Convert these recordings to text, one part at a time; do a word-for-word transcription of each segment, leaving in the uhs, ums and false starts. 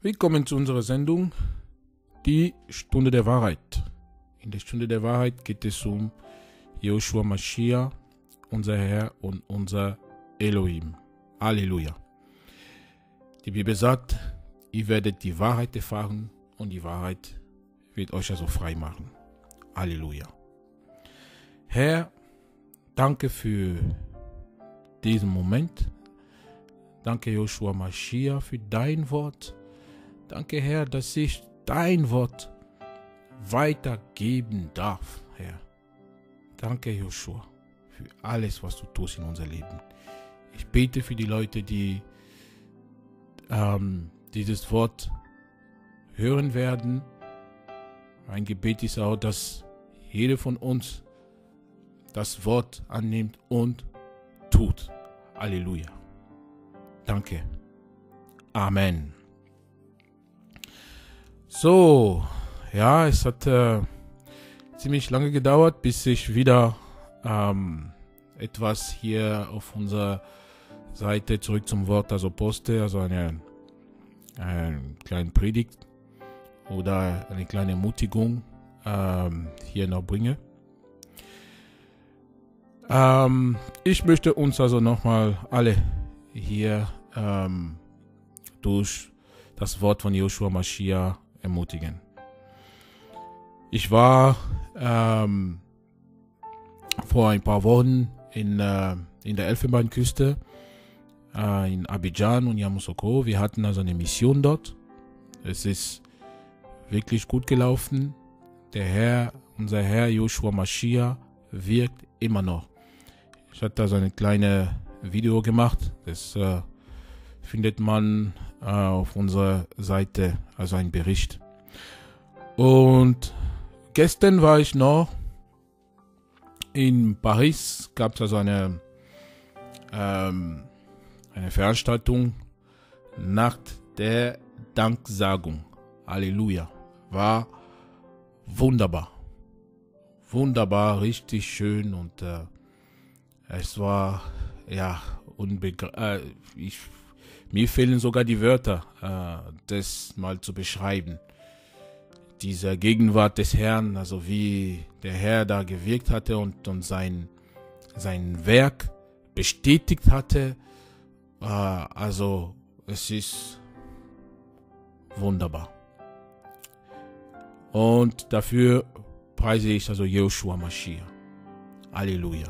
Willkommen zu unserer Sendung, die Stunde der Wahrheit. In der Stunde der Wahrheit geht es um Joshua Mashiach, unser Herr und unser Elohim. Halleluja. Die Bibel sagt, ihr werdet die Wahrheit erfahren und die Wahrheit wird euch also frei machen. Halleluja. Herr, danke für diesen Moment. Danke, Joshua Mashiach, für dein Wort. Danke, Herr, dass ich dein Wort weitergeben darf, Herr. Danke, Joshua, für alles, was du tust in unser Leben. Ich bete für die Leute, die ähm, dieses Wort hören werden. Mein Gebet ist auch, dass jeder von uns das Wort annimmt und tut. Halleluja. Danke. Amen. So, ja, es hat äh, ziemlich lange gedauert, bis ich wieder ähm, etwas hier auf unserer Seite zurück zum Wort also poste, also eine, eine kleine Predigt oder eine kleine Ermutigung ähm, hier noch bringe. Ähm, ich möchte uns also nochmal alle hier ähm, durch das Wort von Joshua Mashiach ermutigen. Ich war ähm, vor ein paar Wochen in, äh, in der Elfenbeinküste, äh, in Abidjan und Yamoussoukro. Wir hatten also eine Mission dort. Es ist wirklich gut gelaufen. Der Herr, unser Herr Joshua Mashiach wirkt immer noch. Ich hatte also eine kleine Video gemacht. Das äh, findet man äh, auf unserer Seite, also ein Bericht. Und gestern war ich noch in Paris, gab es also eine, ähm, eine Veranstaltung Nacht der Danksagung. Halleluja. War wunderbar. Wunderbar, richtig schön und äh, es war, ja, unbegreiflich. Äh, ich Mir fehlen sogar die Wörter, äh, das mal zu beschreiben. Diese Gegenwart des Herrn, also wie der Herr da gewirkt hatte und, und sein, sein Werk bestätigt hatte. Äh, also es ist wunderbar. Und dafür preise ich also Joshua Mashiach. Halleluja.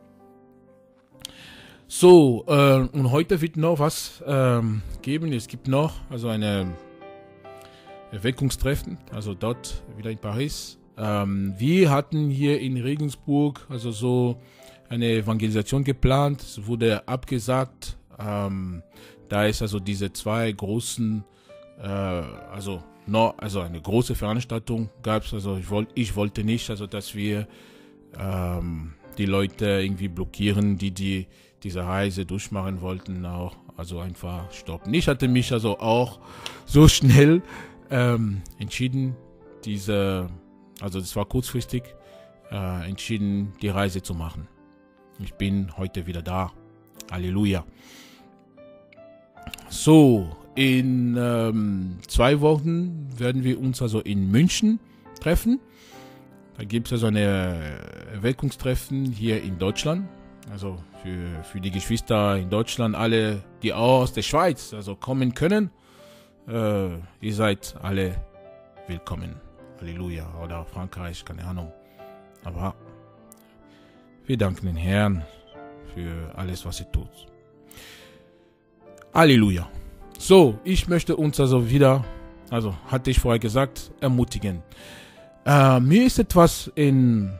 So, äh, und heute wird noch was ähm, geben. Es gibt noch also eine Erweckungstreffen, also dort wieder in Paris. Ähm, wir hatten hier in Regensburg also so eine Evangelisation geplant. Es wurde abgesagt. Ähm, da ist also diese zwei großen, äh, also noch, also eine große Veranstaltung gab es. Also ich, wollt, ich wollte nicht, also dass wir ähm, die Leute irgendwie blockieren, die die diese Reise durchmachen wollten, auch also einfach stoppen. Ich hatte mich also auch so schnell ähm, entschieden, diese, also das war kurzfristig, äh, entschieden, die Reise zu machen. Ich bin heute wieder da. Halleluja. So, in ähm, zwei Wochen werden wir uns also in München treffen. Da gibt es also eine Erweckungstreffen hier in Deutschland. Also für, für die Geschwister in Deutschland, alle, die auch aus der Schweiz also kommen können, äh, ihr seid alle willkommen. Halleluja. Oder Frankreich, keine Ahnung. Aber wir danken den Herrn für alles, was er tut. Halleluja. So, ich möchte uns also wieder, also hatte ich vorher gesagt, ermutigen. Äh, mir ist etwas in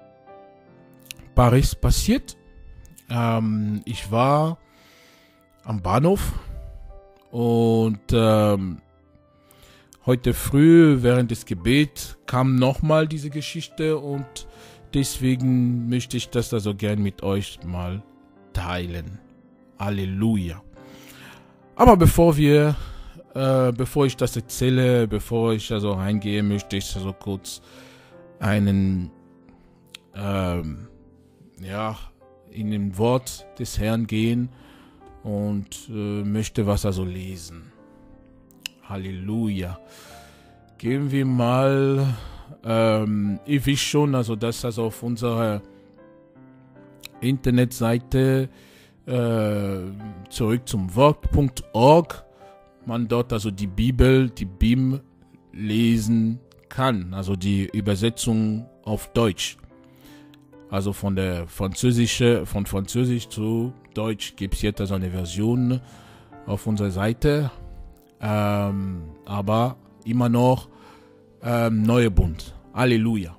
Paris passiert. Ähm, ich war am Bahnhof und ähm, heute früh während des Gebets kam nochmal diese Geschichte und deswegen möchte ich das also gern mit euch mal teilen. Halleluja. Aber bevor wir, äh, bevor ich das erzähle, bevor ich also reingehe, möchte ich also kurz einen, ähm, ja, in dem Wort des Herrn gehen und äh, möchte was also lesen. Halleluja. Gehen wir mal, ähm, ich weiß schon, also dass also auf unserer Internetseite äh, zurück zum Wort punkt org man dort also die Bibel, die B I M lesen kann, also die Übersetzung auf Deutsch. Also von der französische, von Französisch zu Deutsch gibt es jetzt also eine Version auf unserer Seite, ähm, aber immer noch ähm, Neue Bund. Halleluja.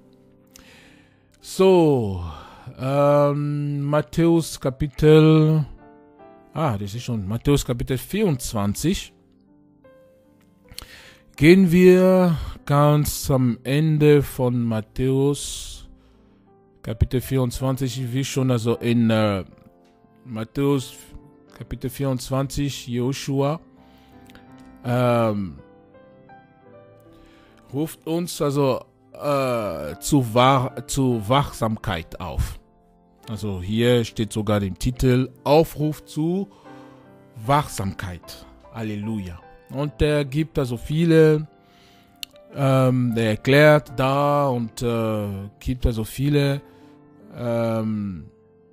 So, ähm, Matthäus Kapitel, ah, das ist schon Matthäus Kapitel vierundzwanzig. Gehen wir ganz am Ende von Matthäus Kapitel vierundzwanzig, ich will schon also in äh, Matthäus Kapitel vierundzwanzig, Joshua ähm, ruft uns also äh, zu, Wahr, zu Wachsamkeit auf. Also hier steht sogar im Titel Aufruf zu Wachsamkeit. Halleluja. Und er gibt also viele, ähm, der erklärt da und äh, gibt also viele ähm,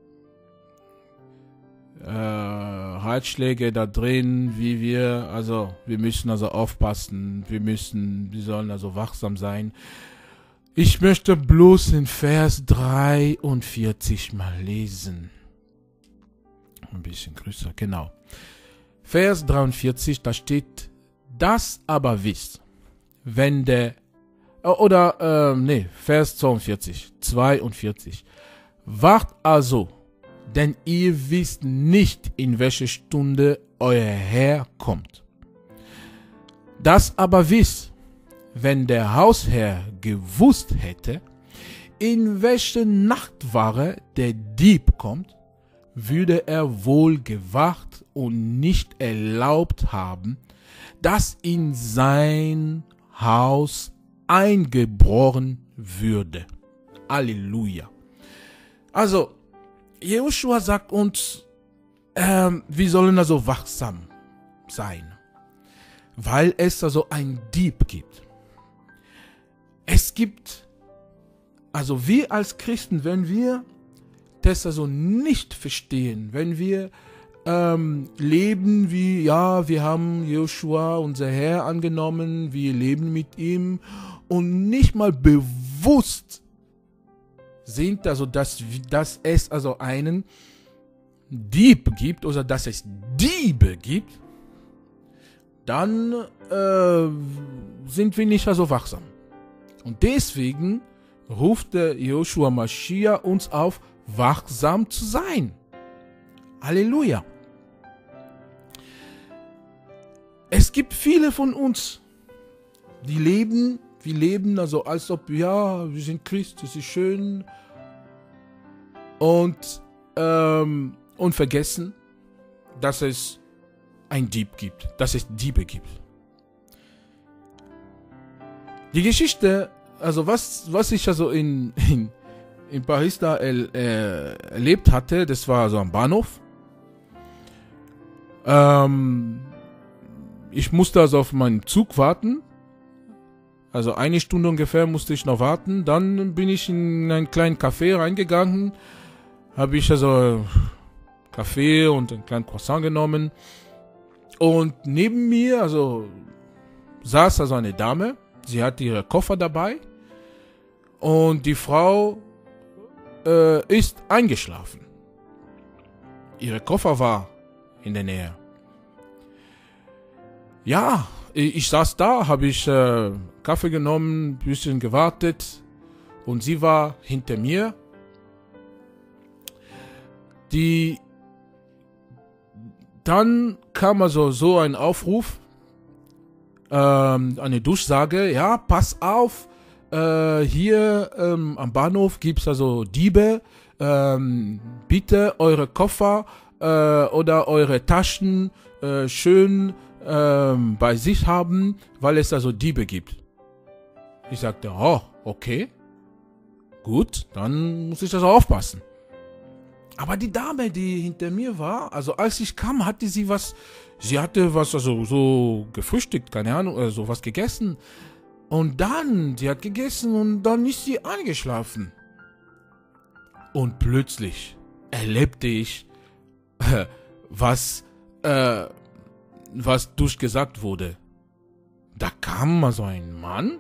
äh, Ratschläge da drin, wie wir, also wir müssen also aufpassen, wir müssen, wir sollen also wachsam sein. Ich möchte bloß in Vers dreiundvierzig mal lesen. Ein bisschen größer, genau. Vers dreiundvierzig, da steht, das aber wisst, wenn der, oder, ähm, nee, Vers zweiundvierzig, zweiundvierzig. Wacht also, denn ihr wisst nicht, in welche Stunde euer Herr kommt. Das aber wisst, wenn der Hausherr gewusst hätte, in welche Nachtwache der Dieb kommt, würde er wohl gewacht und nicht erlaubt haben, dass in sein Haus eingebrochen würde. Halleluja. Also, Joshua sagt uns, ähm, wir sollen also wachsam sein, weil es also ein Dieb gibt. Es gibt, also wir als Christen, wenn wir das also nicht verstehen, wenn wir ähm, leben wie, ja, wir haben Joshua, unser Herr, angenommen, wir leben mit ihm und nicht mal bewusst sind, also dass, dass es also einen Dieb gibt oder dass es Diebe gibt, dann äh, sind wir nicht also wachsam. Und deswegen ruft der Joshua Maschia uns auf, wachsam zu sein. Halleluja. Es gibt viele von uns, die leben, wir leben also als ob, ja, wir sind Christ, das ist schön und, ähm, und vergessen, dass es ein Dieb gibt, dass es Diebe gibt. Die Geschichte, also was, was ich also in, in, in Paris da er, äh, erlebt hatte, das war so am Bahnhof. Ähm, ich musste also auf meinen Zug warten. Also eine Stunde ungefähr musste ich noch warten. Dann bin ich in einen kleinen Café reingegangen. Habe ich also Kaffee und einen kleinen Croissant genommen. Und neben mir, also saß also eine Dame. Sie hatte ihre Koffer dabei. Und die Frau äh, ist eingeschlafen. Ihre Koffer war in der Nähe. Ja, ich, ich saß da, habe ich äh, Kaffee genommen, ein bisschen gewartet und sie war hinter mir. Die dann kam also so ein Aufruf, ähm, eine Durchsage, ja, pass auf, äh, hier ähm, am Bahnhof gibt es also Diebe, ähm, bitte eure Koffer äh, oder eure Taschen äh, schön ähm, bei sich haben, weil es also Diebe gibt. Ich sagte, oh, okay, gut, dann muss ich also aufpassen. Aber die Dame, die hinter mir war, also als ich kam, hatte sie was, sie hatte was, also so gefrühstückt, keine Ahnung, oder so was gegessen. Und dann, sie hat gegessen und dann ist sie eingeschlafen. Und plötzlich erlebte ich, äh, was, äh, was durchgesagt wurde. Da kam mal so ein Mann,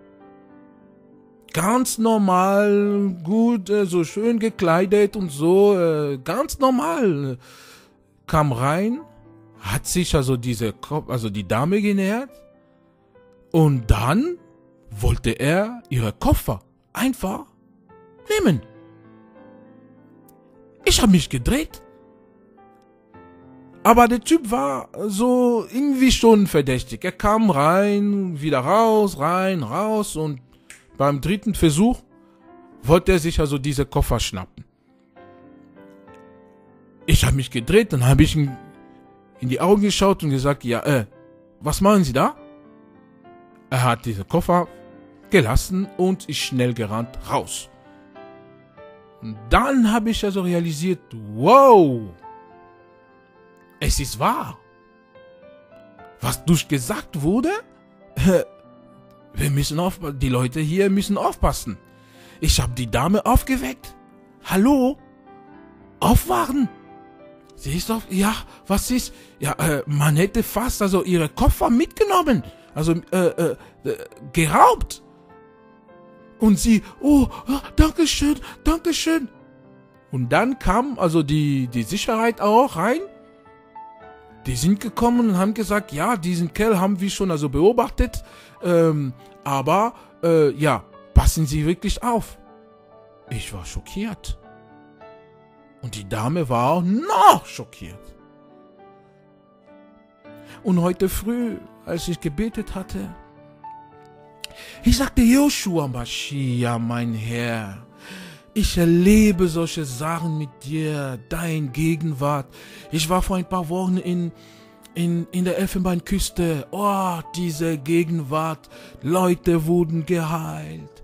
ganz normal, gut, äh, so schön gekleidet und so, äh, ganz normal, kam rein, hat sich also diese, also die Dame genähert und dann wollte er ihre Koffer einfach nehmen. Ich habe mich gedreht. Aber der Typ war so irgendwie schon verdächtig. Er kam rein, wieder raus, rein, raus und beim dritten Versuch wollte er sich also diese Koffer schnappen. Ich habe mich gedreht, dann habe ich ihm in die Augen geschaut und gesagt, ja, äh, was machen Sie da? Er hat diese Koffer gelassen und ist schnell gerannt raus. Und dann habe ich also realisiert, wow, es ist wahr. Was durchgesagt wurde, wir müssen auf, die Leute hier müssen aufpassen. Ich habe die Dame aufgeweckt. Hallo? Aufwachen? Sie ist auf, ja, was ist? Ja, äh, man hätte fast also ihre Koffer mitgenommen, also äh, äh, äh, geraubt. Und sie, oh, oh, danke schön, danke schön. Und dann kam also die, die Sicherheit auch rein. Die sind gekommen und haben gesagt, ja, diesen Kerl haben wir schon also beobachtet, ähm, aber äh, ja, passen Sie wirklich auf. Ich war schockiert. Und die Dame war auch noch schockiert. Und heute früh, als ich gebetet hatte, ich sagte, Joshua Mashiach, mein Herr, ich erlebe solche Sachen mit dir, dein Gegenwart. Ich war vor ein paar Wochen in, in, in der Elfenbeinküste. Oh, diese Gegenwart. Leute wurden geheilt.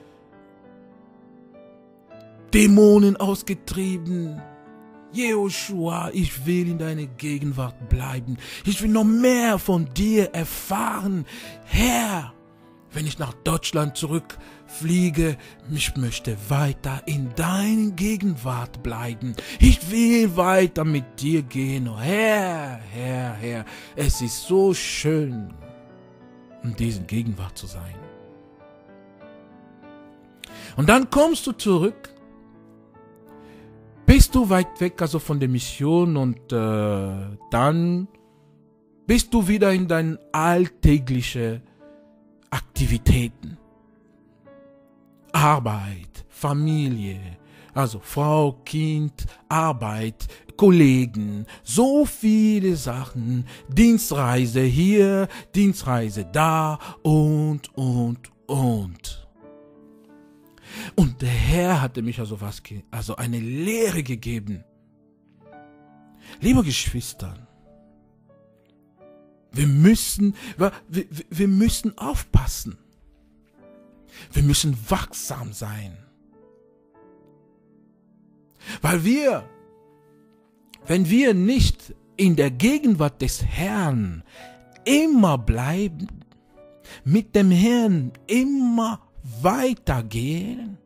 Dämonen ausgetrieben. Joshua, ich will in deiner Gegenwart bleiben. Ich will noch mehr von dir erfahren. Herr, wenn ich nach Deutschland zurückfliege, ich möchte weiter in deiner Gegenwart bleiben. Ich will weiter mit dir gehen. Oh Herr, Herr, Herr, es ist so schön, in dieser Gegenwart zu sein. Und dann kommst du zurück, bist du weit weg also von der Mission und äh, dann bist du wieder in deinen alltäglichen Aktivitäten. Arbeit, Familie, also Frau, Kind, Arbeit, Kollegen, so viele Sachen, Dienstreise hier, Dienstreise da und, und, und. Und der Herr hatte mich also was, also eine Lehre gegeben. Liebe Geschwister, wir müssen, wir, wir, wir müssen aufpassen. Wir müssen wachsam sein. Weil wir, wenn wir nicht in der Gegenwart des Herrn immer bleiben, mit dem Herrn immer weitergehen,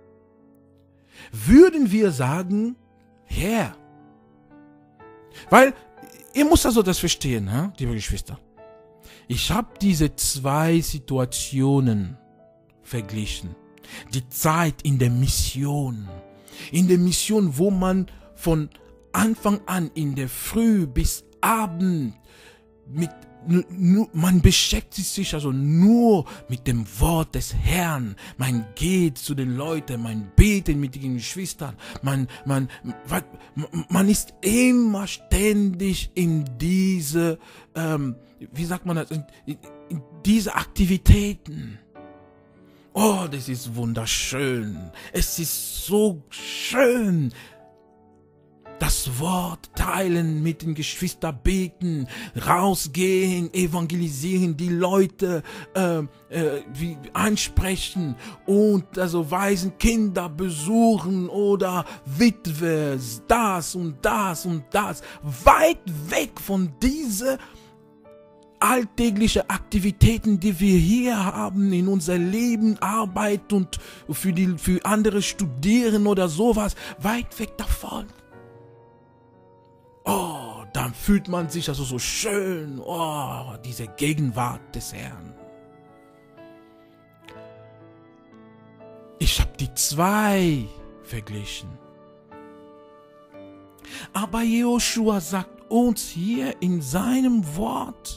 würden wir sagen, Herr, weil ihr müsst also das verstehen, ja, liebe Geschwister. Ich habe diese zwei Situationen verglichen. Die Zeit in der Mission. In der Mission, wo man von Anfang an in der Früh bis Abend mit man beschäftigt sich also nur mit dem Wort des Herrn. Man geht zu den Leuten, man betet mit den Geschwistern, man, man, man ist immer ständig in diese, ähm, wie sagt man das, in, in, in diese Aktivitäten. Oh, das ist wunderschön. Es ist so schön, das das Wort teilen, mit den Geschwistern beten, rausgehen, evangelisieren, die Leute äh, äh, wie, ansprechen und also weisen Kinder besuchen oder Witwe, das und das und das. Weit weg von diesen alltägliche Aktivitäten, die wir hier haben in unser Leben, Arbeit und für, die, für andere studieren oder sowas, weit weg davon. Oh, dann fühlt man sich also so schön, oh, diese Gegenwart des Herrn. Ich habe die zwei verglichen. Aber Joshua sagt uns hier in seinem Wort,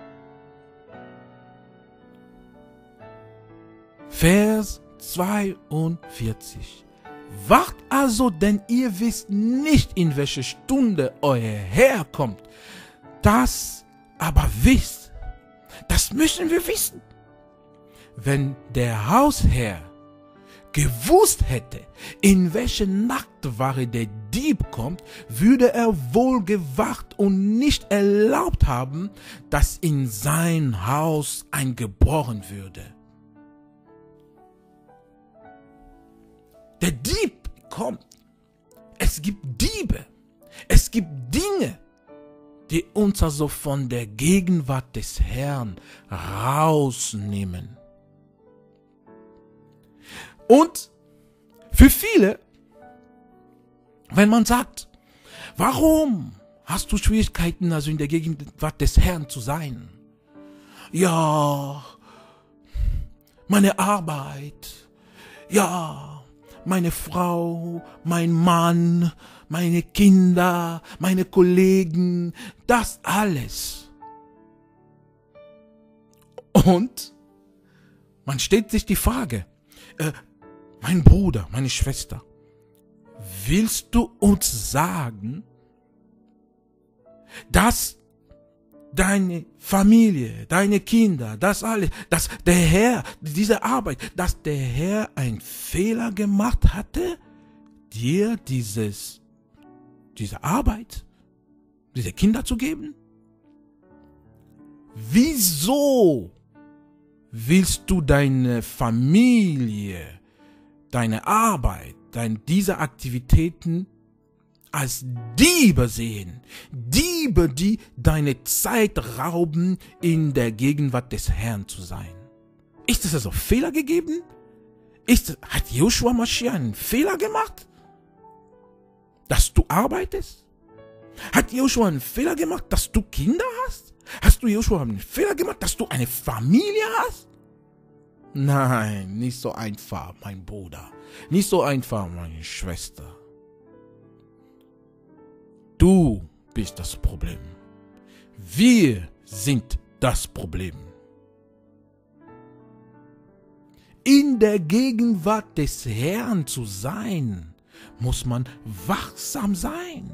Vers zweiundvierzig. Wacht also, denn ihr wisst nicht, in welche Stunde euer Herr kommt. Das aber wisst, das müssen wir wissen. Wenn der Hausherr gewusst hätte, in welche Nachtwache der Dieb kommt, würde er wohl gewacht und nicht erlaubt haben, dass in sein Haus eingebrochen würde. Der Dieb kommt. Es gibt Diebe. Es gibt Dinge, die uns also von der Gegenwart des Herrn rausnehmen. Und für viele, wenn man sagt, warum hast du Schwierigkeiten, also in der Gegenwart des Herrn zu sein? Ja, meine Arbeit, ja, meine Frau, mein Mann, meine Kinder, meine Kollegen, das alles. Und man stellt sich die Frage, äh, mein Bruder, meine Schwester, willst du uns sagen, dass deine Familie, deine Kinder, das alles, dass der Herr, diese Arbeit, dass der Herr einen Fehler gemacht hatte, dir dieses, diese Arbeit, diese Kinder zu geben? Wieso willst du deine Familie, deine Arbeit, deine, diese Aktivitäten als Diebe sehen? Diebe, die deine Zeit rauben, in der Gegenwart des Herrn zu sein. Ist es also Fehler gegeben? Ist, hat Joshua Mashiach einen Fehler gemacht? Dass du arbeitest? Hat Joshua einen Fehler gemacht, dass du Kinder hast? Hast du Joshua einen Fehler gemacht, dass du eine Familie hast? Nein, nicht so einfach, mein Bruder. Nicht so einfach, meine Schwester. Du bist das Problem. Wir sind das Problem. In der Gegenwart des Herrn zu sein, muss man wachsam sein.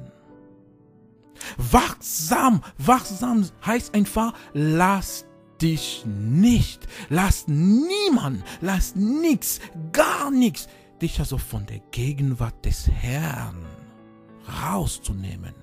Wachsam, wachsam heißt einfach, lass dich nicht, lass niemand, lass nichts, gar nichts, dich also von der Gegenwart des Herrn rauszunehmen.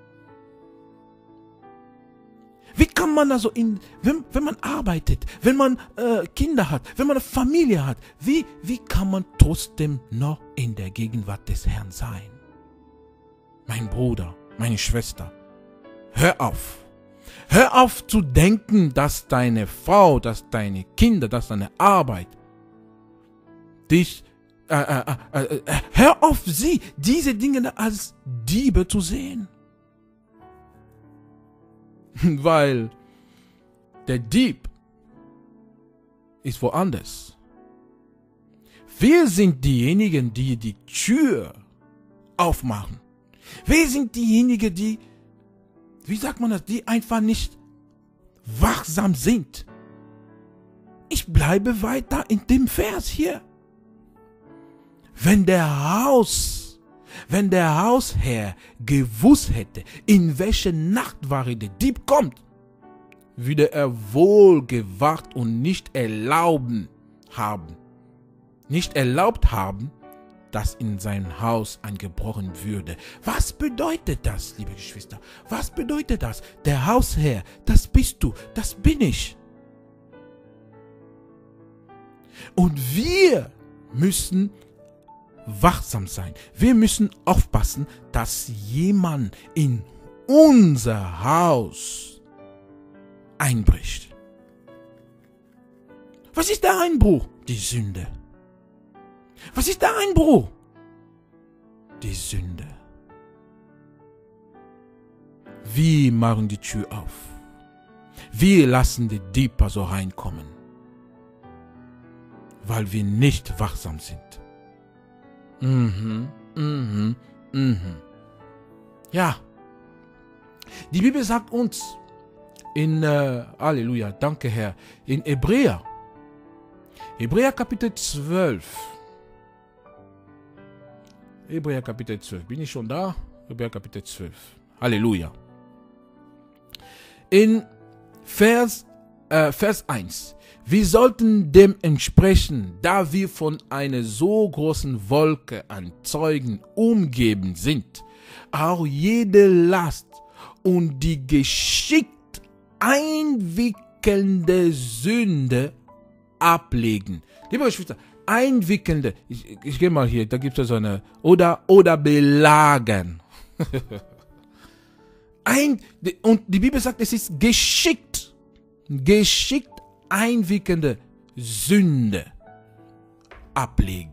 Wie kann man also, in, wenn, wenn man arbeitet, wenn man äh, Kinder hat, wenn man eine Familie hat, wie, wie kann man trotzdem noch in der Gegenwart des Herrn sein? Mein Bruder, meine Schwester, hör auf. Hör auf zu denken, dass deine Frau, dass deine Kinder, dass deine Arbeit dich, äh, äh, äh, äh, hör auf sie, diese Dinge als Diebe zu sehen. Weil der Dieb ist woanders. Wir sind diejenigen, die die Tür aufmachen. Wir sind diejenigen, die, wie sagt man das, die einfach nicht wachsam sind. Ich bleibe weiter in dem Vers hier. Wenn der Haus, wenn der Hausherr gewusst hätte, in welche Nachtwache der Dieb kommt, würde er wohl gewacht und nicht erlauben haben, nicht erlaubt haben, dass in sein Haus eingebrochen würde. Was bedeutet das, liebe Geschwister? Was bedeutet das? Der Hausherr, das bist du, das bin ich. Und wir müssen wachsam sein. Wir müssen aufpassen, dass jemand in unser Haus einbricht. Was ist der Einbruch? Die Sünde. Was ist der Einbruch? Die Sünde. Wir machen die Tür auf. Wir lassen die Diebe so reinkommen, weil wir nicht wachsam sind. Mhm, mhm, mhm. Ja, die Bibel sagt uns in, äh, Halleluja, danke Herr, in Hebräer, Hebräer Kapitel zwölf, Hebräer Kapitel zwölf, bin ich schon da? Hebräer Kapitel zwölf, Halleluja. In Vers, äh, Vers eins. Wir sollten dem entsprechen, da wir von einer so großen Wolke an Zeugen umgeben sind, auch jede Last und die geschickt einwickelnde Sünde ablegen. Liebe Geschwister, einwickelnde, ich, ich gehe mal hier, da gibt es so eine, oder, oder belagen. Ein, und die Bibel sagt, es ist geschickt, geschickt einwickelnde Sünde ablegen.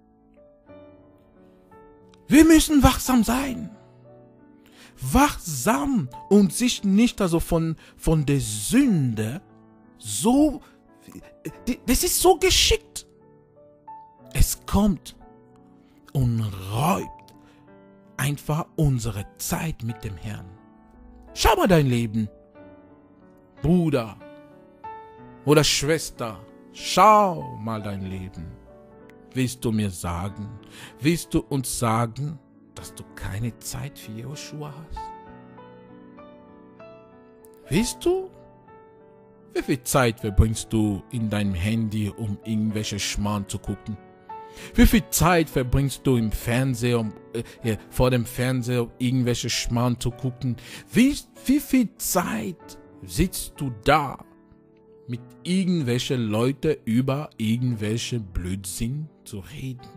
Wir müssen wachsam sein. Wachsam und sich nicht also von, von der Sünde so, das ist so geschickt. Es kommt und räubt einfach unsere Zeit mit dem Herrn. Schau mal dein Leben, Bruder oder Schwester, schau mal dein Leben. Willst du mir sagen, willst du uns sagen, dass du keine Zeit für Joshua hast? Willst du? Wie viel Zeit verbringst du in deinem Handy, um irgendwelche Schmarrn zu gucken? Wie viel Zeit verbringst du im Fernseher, um, äh, vor dem Fernseher, um irgendwelche Schmarrn zu gucken? Wie, wie viel Zeit sitzt du da mit irgendwelchen Leuten über irgendwelche Blödsinn zu reden,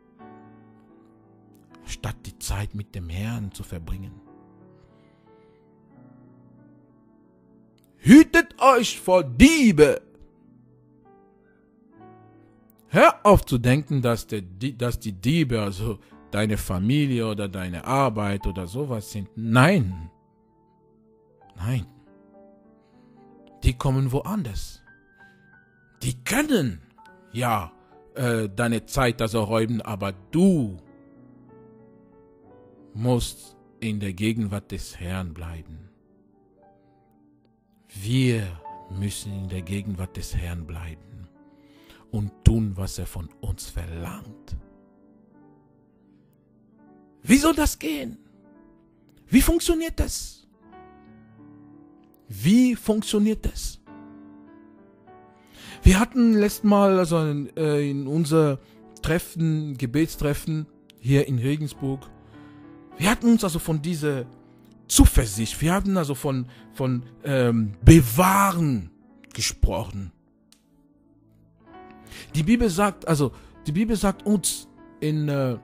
statt die Zeit mit dem Herrn zu verbringen? Hütet euch vor Diebe! Hör auf zu denken, dass, der, dass die Diebe, also deine Familie oder deine Arbeit oder sowas sind. Nein. Nein. Die kommen woanders. Die können ja äh, deine Zeit also räumen, aber du musst in der Gegenwart des Herrn bleiben. Wir müssen in der Gegenwart des Herrn bleiben und tun, was er von uns verlangt. Wie soll das gehen? Wie funktioniert das? Wie funktioniert das? Wir hatten letztes Mal also in, äh, in unser Treffen, Gebetstreffen hier in Regensburg, wir hatten uns also von dieser Zuversicht, wir hatten also von, von ähm, Bewahren gesprochen. Die Bibel sagt, also die Bibel sagt uns in, äh,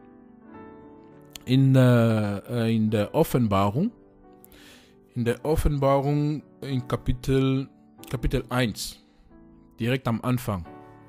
in, äh, in der Offenbarung, in der Offenbarung in Kapitel, Kapitel eins, direkt am Anfang,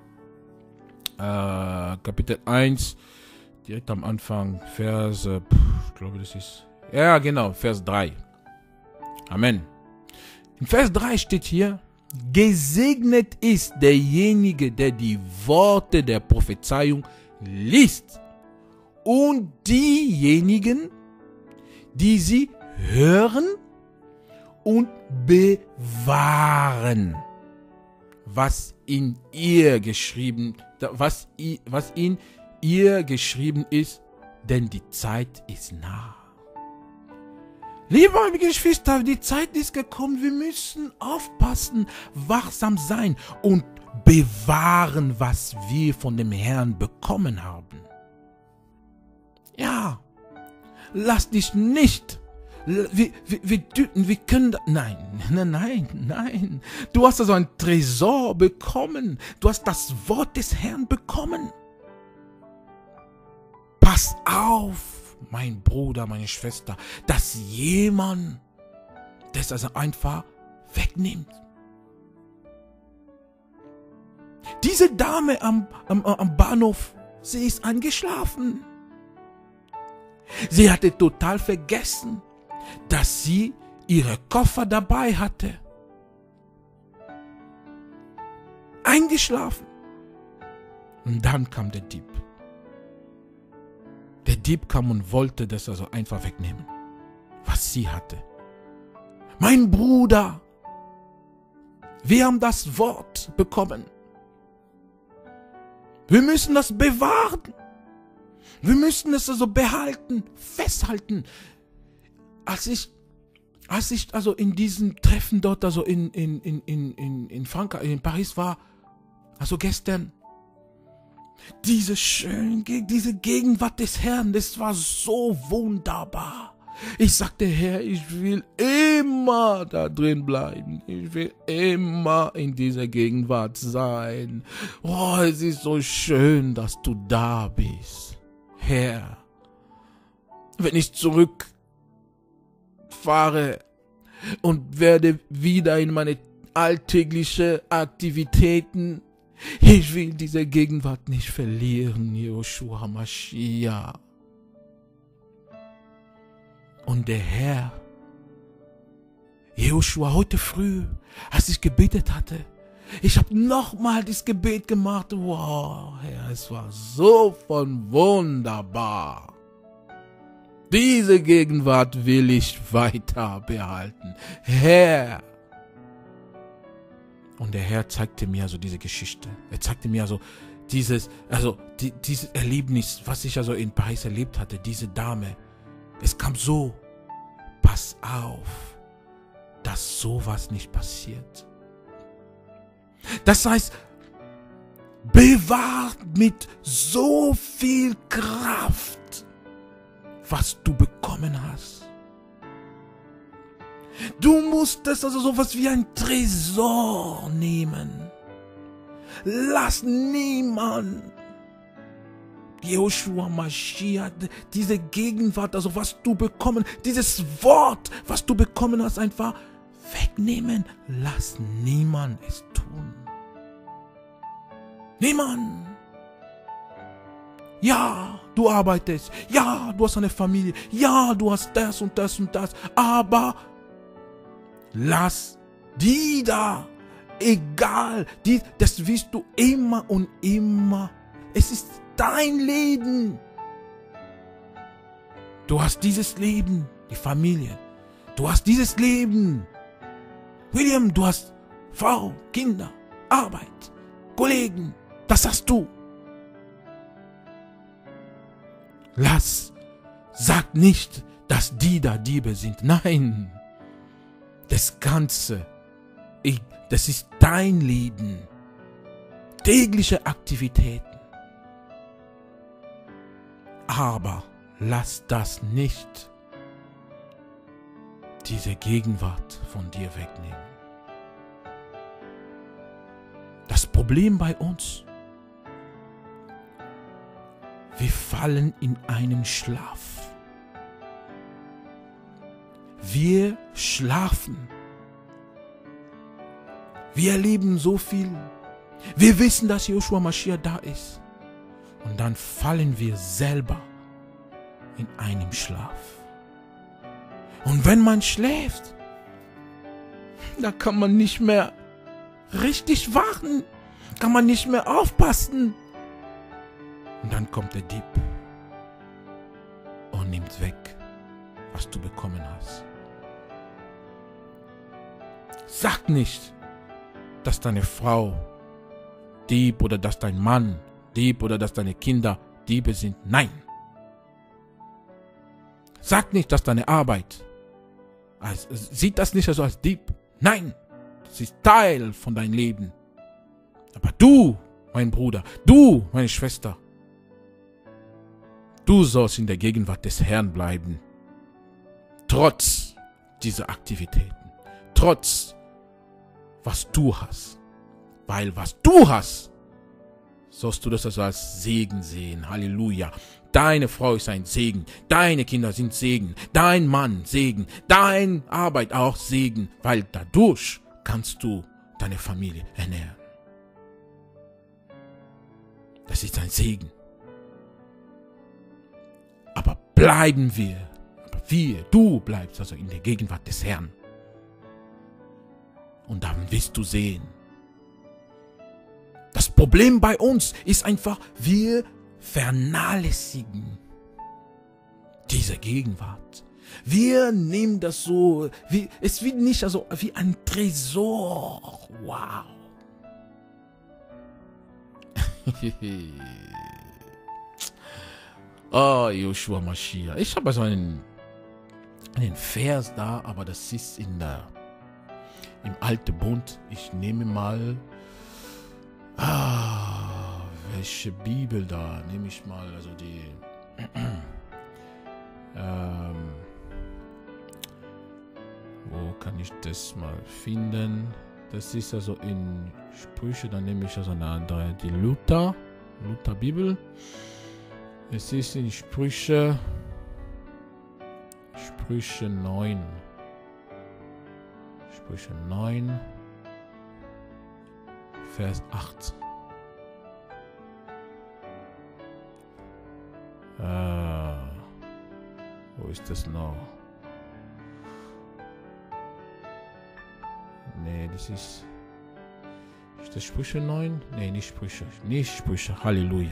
äh, Kapitel eins, direkt am Anfang, Vers, äh, ich glaube das ist, ja genau, Vers drei. Amen. In Vers drei steht hier: Gesegnet ist derjenige, der die Worte der Prophezeiung liest und diejenigen, die sie hören und bewahren, was in ihr geschrieben, was, was in ihr geschrieben ist, denn die Zeit ist nah. Liebe Geschwister, die Zeit ist gekommen, wir müssen aufpassen, wachsam sein und bewahren, was wir von dem Herrn bekommen haben. Ja, lass dich nicht. Wir, wir, wir, wir können, nein, nein, nein, nein. Du hast also ein Tresor bekommen. Du hast das Wort des Herrn bekommen. Pass auf, mein Bruder, meine Schwester, dass jemand das also einfach wegnimmt. Diese Dame am, am, am Bahnhof, sie ist eingeschlafen. Sie hatte total vergessen, dass sie ihre Koffer dabei hatte. Eingeschlafen. Und dann kam der Dieb. Der Dieb kam und wollte das also einfach wegnehmen, was sie hatte. Mein Bruder, wir haben das Wort bekommen. Wir müssen das bewahren. Wir müssen es also behalten, festhalten. Als ich, als ich also in diesem Treffen dort, also in, in, in, in, in Frankreich, in Paris war, also gestern, diese schöne, diese Gegenwart des Herrn, das war so wunderbar. Ich sagte, Herr, ich will immer da drin bleiben. Ich will immer in dieser Gegenwart sein. Oh, es ist so schön, dass du da bist. Herr, wenn ich zurückfahre und werde wieder in meine alltäglichen Aktivitäten, ich will diese Gegenwart nicht verlieren, Joshua Mashiach. Und der Herr, Joshua, heute früh, als ich gebetet hatte, ich habe nochmal das Gebet gemacht. Wow, Herr, es war so von wunderbar. Diese Gegenwart will ich weiter behalten. Herr. Und der Herr zeigte mir also diese Geschichte. Er zeigte mir also dieses, also die, dieses Erlebnis, was ich also in Paris erlebt hatte, diese Dame. Es kam so, pass auf, dass sowas nicht passiert. Das heißt, bewahrt mit so viel Kraft, was du bekommen hast. Du musst es also sowas wie ein Tresor nehmen. Lass niemand, Joshua Mashiach, diese Gegenwart, also was du bekommen, dieses Wort, was du bekommen hast, einfach wegnehmen. Lass niemand es tun. Niemand. Ja, du arbeitest. Ja, du hast eine Familie. Ja, du hast das und das und das. Aber lass die da, egal, die, das wirst du immer und immer. Es ist dein Leben. Du hast dieses Leben, die Familie. Du hast dieses Leben. William, du hast Frau, Kinder, Arbeit, Kollegen. Das hast du. Lass, sag nicht, dass die da Diebe sind. Nein. Das Ganze, ich, das ist dein Leben. Tägliche Aktivitäten. Aber lass das nicht diese Gegenwart von dir wegnehmen. Das Problem bei uns, wir fallen in einen Schlaf. Wir schlafen. Wir erleben so viel. Wir wissen, dass Joshua Mashiach da ist. Und dann fallen wir selber in einem Schlaf. Und wenn man schläft, da kann man nicht mehr richtig wachen, kann man nicht mehr aufpassen. Und dann kommt der Dieb und nimmt weg, was du bekommen hast. Sag nicht, dass deine Frau Dieb oder dass dein Mann Dieb oder dass deine Kinder Diebe sind. Nein. Sag nicht, dass deine Arbeit, also, sieht das nicht also als Dieb. Nein, das ist Teil von deinem Leben. Aber du, mein Bruder, du, meine Schwester, Du sollst in der Gegenwart des Herrn bleiben. Trotz dieser Aktivitäten. Trotz, was du hast. Weil was du hast, sollst du das also als Segen sehen. Halleluja. Deine Frau ist ein Segen. Deine Kinder sind Segen. Dein Mann Segen. Deine Arbeit auch Segen. Weil dadurch kannst du deine Familie ernähren. Das ist ein Segen. Aber bleiben wir, aber wir, du bleibst also in der Gegenwart des Herrn. Und dann wirst du sehen. Das Problem bei uns ist einfach, wir vernachlässigen diese Gegenwart. Wir nehmen das so, wie, es wird nicht also wie ein Tresor. Wow. Oh, Joshua Mashiach. Ich habe also einen, einen Vers da, aber das ist in der, im Alten Bund. Ich nehme mal, ah, welche Bibel da? Nehme ich mal, also die, ähm, wo kann ich das mal finden? Das ist also in Sprüche, dann nehme ich also eine andere, die Luther, Luther Bibel. Es ist in Sprüche, Sprüche neun. Sprüche neun, Vers acht. Ah, wo ist das noch? Nee, das ist. Ist das Sprüche neun? Nee, nicht Sprüche. Nicht Sprüche. Halleluja.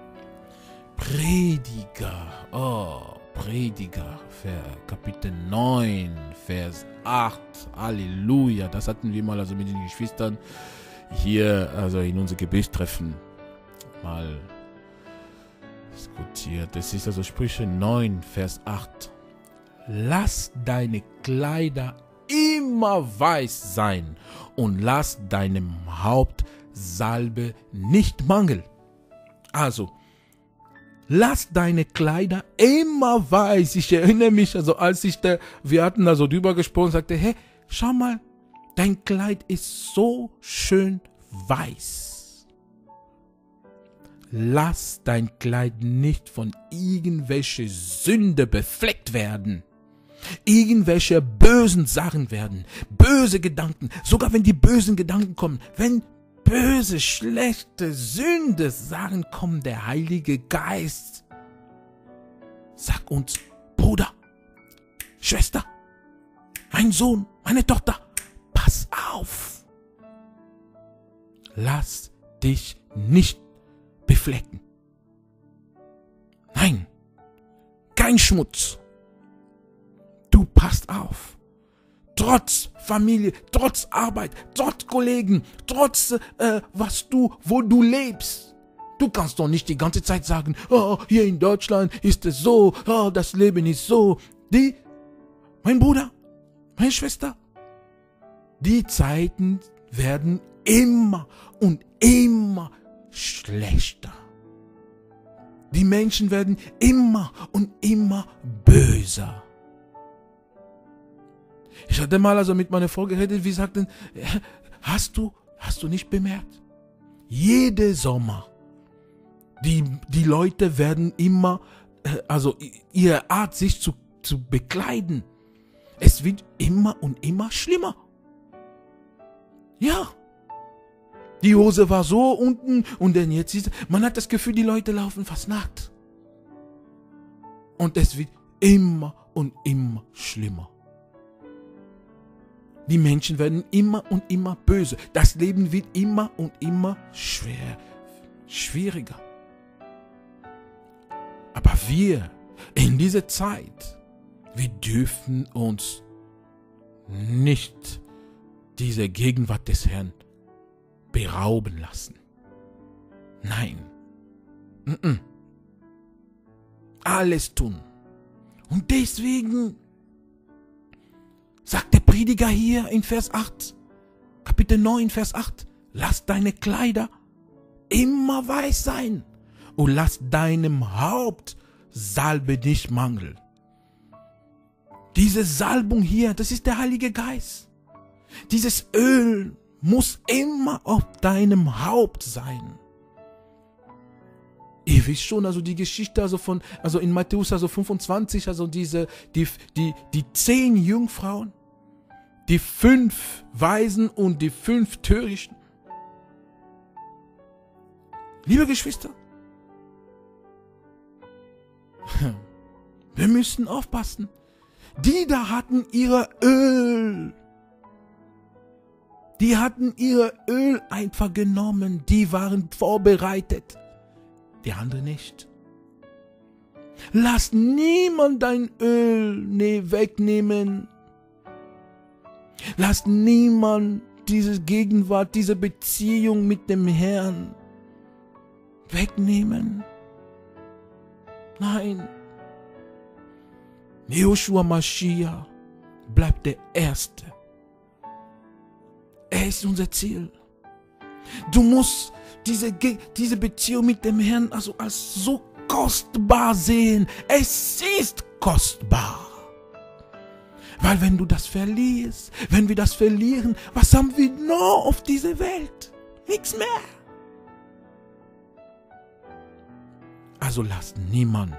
Prediger. Oh, Prediger. Kapitel neun, Vers acht. Halleluja. Das hatten wir mal also mit den Geschwistern hier, also in unser Gebetstreffen mal diskutiert. Das ist also Sprüche neun, Vers acht. Lass deine Kleider immer weiß sein und lass deinem Haupt Salbe nicht mangeln. Also, lass deine Kleider immer weiß. Ich erinnere mich, also als ich da, wir hatten da so drüber gesprochen, sagte, hey, schau mal, dein Kleid ist so schön weiß. Lass dein Kleid nicht von irgendwelcher Sünde befleckt werden. Irgendwelche bösen Sachen werden, böse Gedanken, sogar wenn die bösen Gedanken kommen, wenn böse, schlechte, Sünde Sachen kommen, der Heilige Geist sagt uns, Bruder, Schwester, mein Sohn, meine Tochter, pass auf, lass dich nicht beflecken. Nein, kein Schmutz. Du passt auf. Trotz Familie, trotz Arbeit, trotz Kollegen, trotz äh, was du, wo du lebst. Du kannst doch nicht die ganze Zeit sagen, oh, hier in Deutschland ist es so, oh, das Leben ist so. Die, mein Bruder, meine Schwester, die Zeiten werden immer und immer schlechter. Die Menschen werden immer und immer böser. Ich hatte mal also mit meiner Frau geredet, wir sagten, hast du, hast du nicht bemerkt? Jede Sommer, die, die Leute werden immer, also ihre Art sich zu, zu bekleiden, es wird immer und immer schlimmer. Ja. Die Hose war so unten und dann jetzt ist, man hat das Gefühl, die Leute laufen fast nackt. Und es wird immer und immer schlimmer. Die Menschen werden immer und immer böse. Das Leben wird immer und immer schwer, schwieriger. Aber wir in dieser Zeit, wir dürfen uns nicht diese Gegenwart des Herrn berauben lassen. Nein. Mm-mm. Alles tun. Und deswegen sagt der Prediger hier in Vers acht, Kapitel neun, Vers acht, lass deine Kleider immer weiß sein und lass deinem Haupt Salbe nicht mangelt. Diese Salbung hier, das ist der Heilige Geist. Dieses Öl muss immer auf deinem Haupt sein. Ihr wisst schon, also die Geschichte also von, also in Matthäus also fünfundzwanzig, also diese, die, die, die zehn Jungfrauen, die fünf Weisen und die fünf Törichten. Liebe Geschwister, wir müssen aufpassen. Die da hatten ihr Öl. Die hatten ihr Öl einfach genommen. Die waren vorbereitet. Die anderen nicht. Lass niemand dein Öl ne wegnehmen. Lass niemand diese Gegenwart, diese Beziehung mit dem Herrn wegnehmen. Nein. Joshua Mashiach bleibt der Erste. Er ist unser Ziel. Du musst diese, diese Beziehung mit dem Herrn also als so kostbar sehen. Es ist kostbar. Weil wenn du das verlierst, wenn wir das verlieren, was haben wir noch auf dieser Welt? Nichts mehr. Also lasst niemand.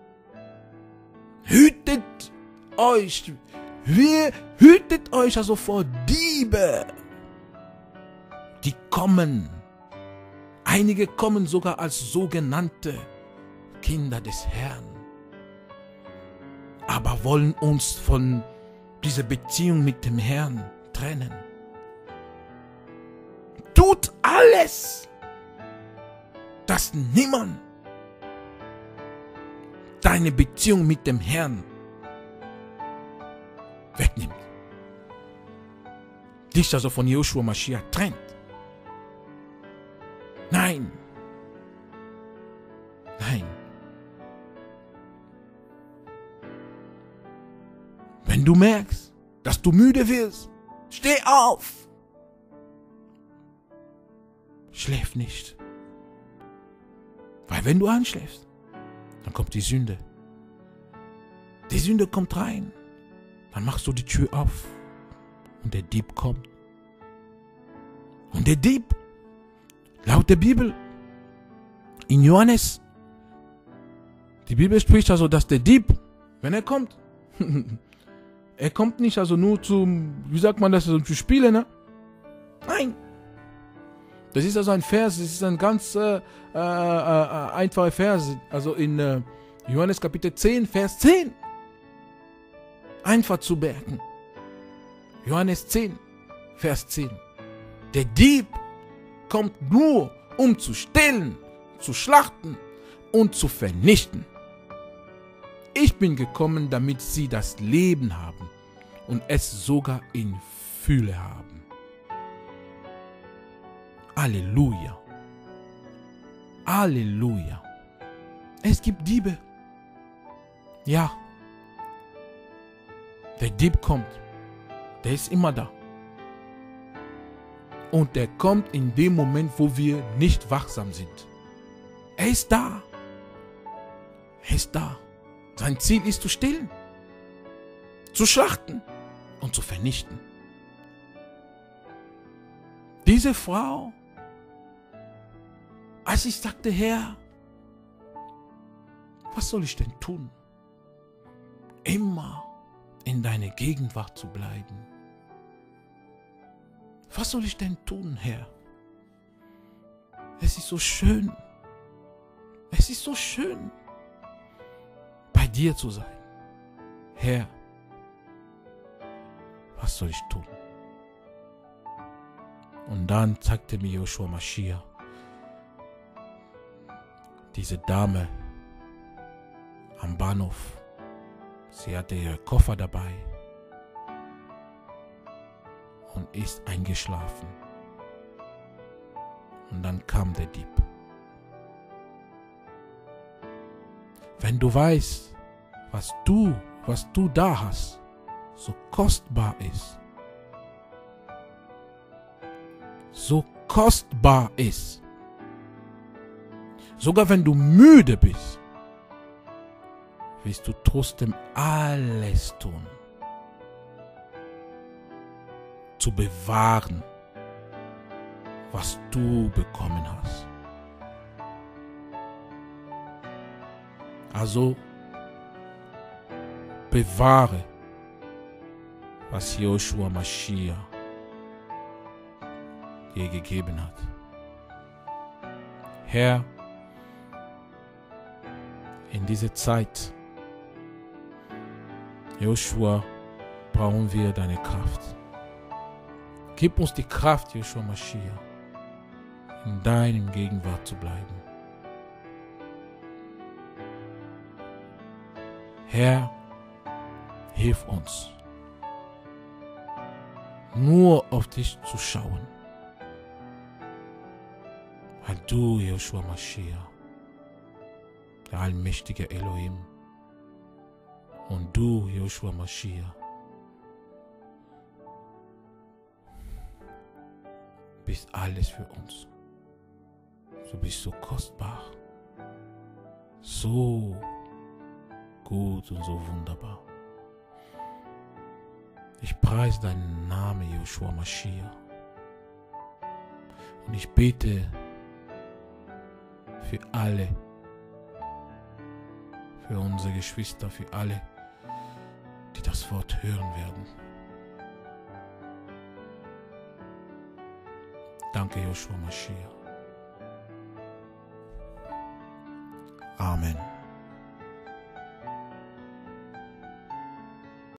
Hütet euch. Wir hütet euch also vor Diebe. Die kommen. Einige kommen sogar als sogenannte Kinder des Herrn. Aber wollen uns von dieser Beziehung mit dem Herrn trennen. Tut alles, dass niemand deine Beziehung mit dem Herrn wegnimmt. Dich also von Joshua Mashiach trennt. Nein. Nein. Wenn du merkst, dass du müde wirst, steh auf. Schläf nicht. Weil wenn du einschläfst, dann kommt die Sünde. Die Sünde kommt rein. Dann machst du die Tür auf. Und der Dieb kommt. Und der Dieb, laut der Bibel, in Johannes, die Bibel spricht also, dass der Dieb, wenn er kommt, er kommt nicht also nur zum, wie sagt man das, also zu spielen, ne? Nein. Das ist also ein Vers, das ist ein ganz äh, äh, äh, einfacher Vers, also in äh, Johannes Kapitel zehn, Vers zehn. Einfach zu merken. Johannes zehn, Vers zehn. Der Dieb kommt nur, um zu stehlen, zu schlachten und zu vernichten. Ich bin gekommen, damit sie das Leben haben und es sogar in Fülle haben. Halleluja. Halleluja. Es gibt Diebe. Ja. Der Dieb kommt. Der ist immer da. Und der kommt in dem Moment, wo wir nicht wachsam sind. Er ist da. Er ist da. Sein Ziel ist zu stehlen, zu schlachten und zu vernichten. Diese Frau, als ich sagte, Herr, was soll ich denn tun? Immer in deine Gegenwart zu bleiben. Was soll ich denn tun, Herr? Es ist so schön. Es ist so schön, bei dir zu sein. Herr, was soll ich tun? Und dann zeigte mir Joshua Mashiach, diese Dame am Bahnhof. Sie hatte ihren Koffer dabei und ist eingeschlafen. Und dann kam der Dieb. Wenn du weißt, was du, was du da hast, so kostbar ist, so kostbar ist, sogar wenn du müde bist, wirst du trotzdem alles tun, zu bewahren, was du bekommen hast. Also bewahre, was Joshua Mashiach dir gegeben hat. Herr, in dieser Zeit, Joshua, brauchen wir deine Kraft. Gib uns die Kraft, Joshua Mashiach, in deinem Gegenwart zu bleiben. Herr, hilf uns, nur auf dich zu schauen, weil du, Joshua Mashiach, der allmächtige Elohim, und du, Joshua Mashiach, bist alles für uns. Du bist so kostbar, so gut und so wunderbar. Ich preise deinen Namen, Joshua Mashiach. Und ich bete für alle, für unsere Geschwister, für alle, die das Wort hören werden. Danke, Joshua Mashiach. Amen.